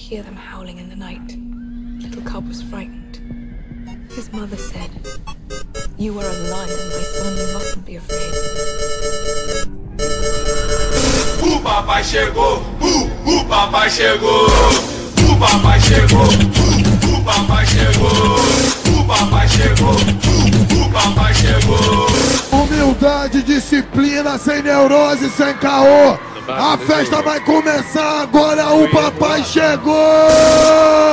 hear them howling in the night. Little cub was frightened. His mother said, "You are a lion, my son, you mustn't be afraid." O papai chegou, o papai chegou, o papai chegou, o papai chegou, o papai chegou, o papai chegou. Humildade, disciplina, sem neurose, sem caô. A festa vai começar agora, o papai chegou!